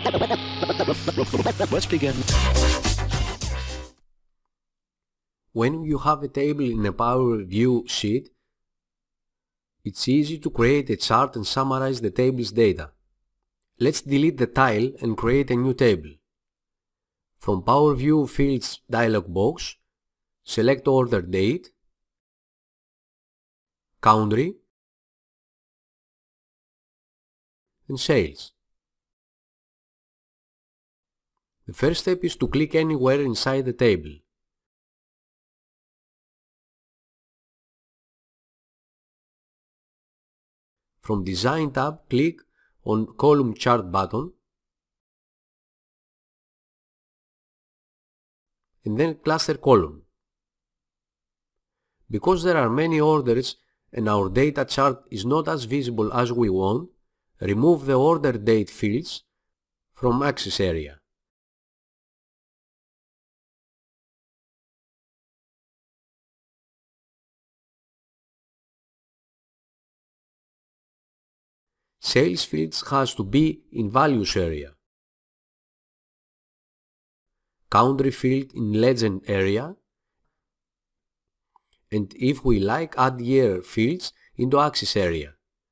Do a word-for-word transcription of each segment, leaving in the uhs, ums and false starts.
Let's begin. When you have a table in a Power View sheet, it's easy to create a chart and summarize the table's data. Let's delete the tile and create a new table. From Power View Fields dialog box, select Order Date, Country, and Sales. The first step is to click anywhere inside the table. From Design tab, click on Column Chart button and then Cluster Column. Because there are many orders and our data chart is not as visible as we want, remove the Order Date fields from Axis area. Sales fields has to be in Values area. Country field in Legend area. And if we like, add Year fields into Axis area.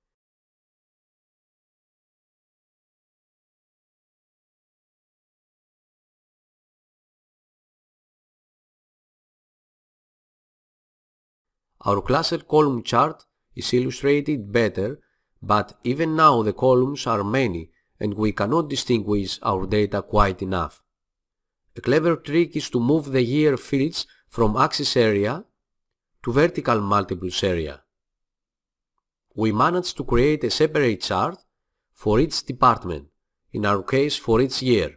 Our cluster column chart is illustrated better, but even now the columns are many and we cannot distinguish our data quite enough. A clever trick is to move the year fields from Axis area to Vertical Multiples area. We managed to create a separate chart for each department, in our case for each year.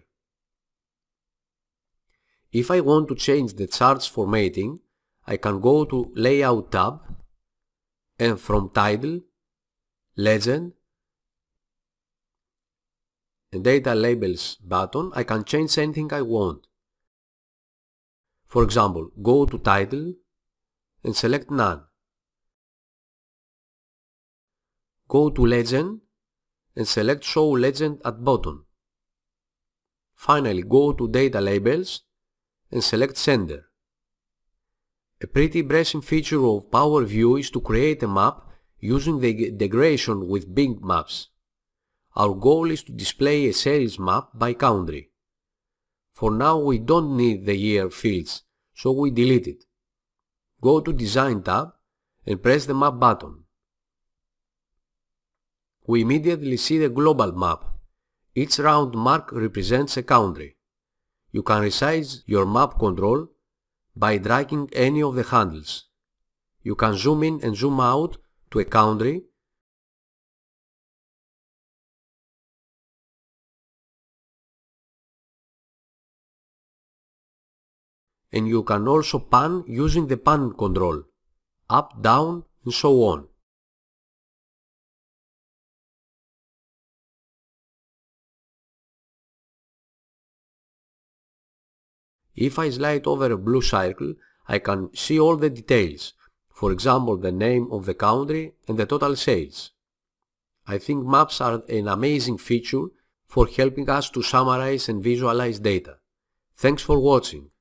If I want to change the chart's formatting, I can go to Layout tab and from Title, Legend and Data Labels button I can change anything I want. For example, go to Title and select None. Go to Legend and select Show Legend at Bottom. Finally, go to Data Labels and select Sender. A pretty impressive feature of Power View is to create a map using the integration with Bing Maps. Our goal is to display a sales map by country. For now we don't need the year fields, so we delete it. Go to Design tab and press the Map button. We immediately see the global map. Each round mark represents a country. You can resize your map control by dragging any of the handles. You can zoom in and zoom out to a country and you can also pan using the pan control, up, down and so on. If I slide over a blue circle, I can see all the details, for example the name of the country and the total sales. I think maps are an amazing feature for helping us to summarize and visualize data. Thanks for watching.